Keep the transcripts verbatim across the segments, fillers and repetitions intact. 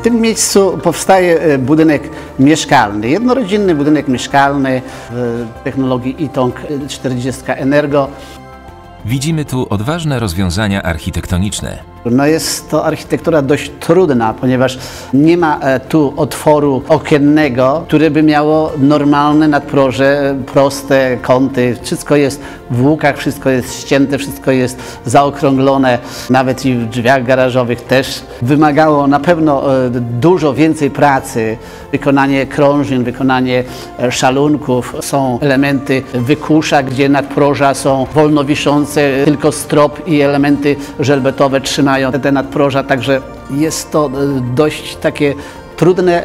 tym miejscu powstaje budynek mieszkalny, jednorodzinny budynek mieszkalny w technologii I T O N G czterdzieści Energo. Widzimy tu odważne rozwiązania architektoniczne. No jest to architektura dość trudna, ponieważ nie ma tu otworu okiennego, które by miało normalne nadproże, proste kąty. Wszystko jest w łukach, wszystko jest ścięte, wszystko jest zaokrąglone. Nawet i w drzwiach garażowych też. Wymagało na pewno dużo więcej pracy. Wykonanie krążin, wykonanie szalunków. Są elementy wykusza, gdzie nadproża są wolno wiszące, tylko strop i elementy żelbetowe trzymają te nadproża, także jest to dość takie trudne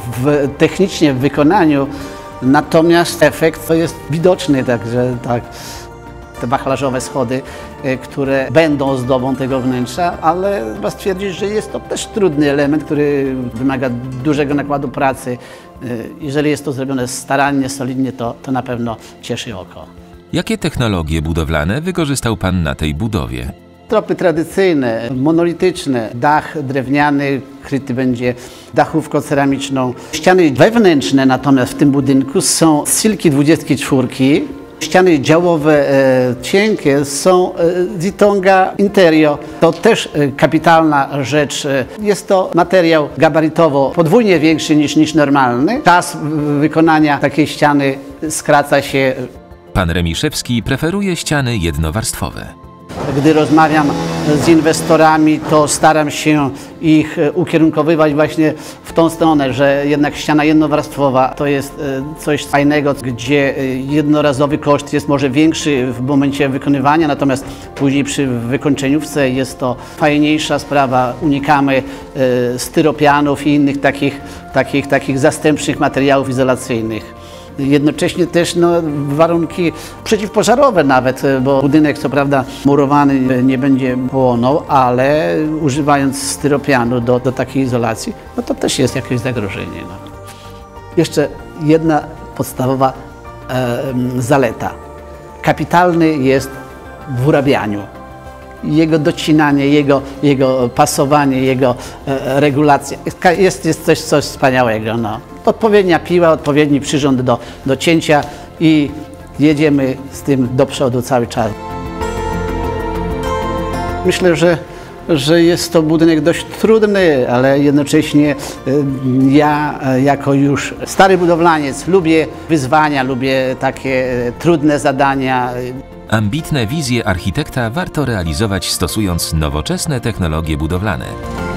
w, technicznie w wykonaniu, natomiast efekt to jest widoczny, także tak, te wachlarzowe schody, które będą ozdobą tego wnętrza, ale trzeba stwierdzić, że jest to też trudny element, który wymaga dużego nakładu pracy. Jeżeli jest to zrobione starannie, solidnie, to, to na pewno cieszy oko. Jakie technologie budowlane wykorzystał Pan na tej budowie? Tropy tradycyjne, monolityczne, dach drewniany, kryty będzie dachówką ceramiczną. Ściany wewnętrzne natomiast w tym budynku są z Silki dwudziestki czwórki. Ściany działowe e, cienkie są e, z I T O N G a Interio. To też e, kapitalna rzecz. Jest to materiał gabarytowo podwójnie większy niż, niż normalny. Czas wykonania takiej ściany skraca się. Pan Remiszewski preferuje ściany jednowarstwowe. Gdy rozmawiam z inwestorami, to staram się ich ukierunkowywać właśnie w tą stronę, że jednak ściana jednowarstwowa to jest coś fajnego, gdzie jednorazowy koszt jest może większy w momencie wykonywania, natomiast później przy wykończeniówce jest to fajniejsza sprawa. Unikamy styropianów i innych takich, takich, takich zastępczych materiałów izolacyjnych. Jednocześnie też no, warunki przeciwpożarowe nawet, bo budynek co prawda murowany nie będzie płonął, ale używając styropianu do, do takiej izolacji, no to też jest jakieś zagrożenie. No. Jeszcze jedna podstawowa e, zaleta. Kapitalny jest w urabianiu. Jego docinanie, jego, jego pasowanie, jego e, regulacja jest, jest coś, coś wspaniałego. No. Odpowiednia piła, odpowiedni przyrząd do, do cięcia i jedziemy z tym do przodu cały czas. Myślę, że, że jest to budynek dość trudny, ale jednocześnie ja jako już stary budowlaniec lubię wyzwania, lubię takie trudne zadania. Ambitne wizje architekta warto realizować stosując nowoczesne technologie budowlane.